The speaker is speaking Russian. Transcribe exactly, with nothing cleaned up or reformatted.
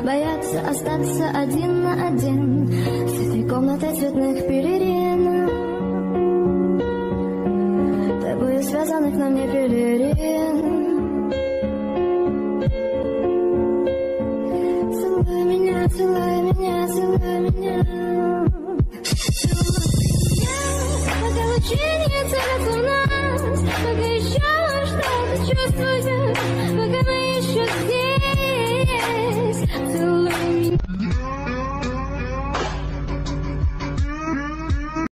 боятся остаться один на один с этой комнатой цветных пелерин, тобою связанных на мне пелерин. Целуй меня, целуй меня, целуй меня, пока лучи не целятся в нас, пока еще что-то чувствую.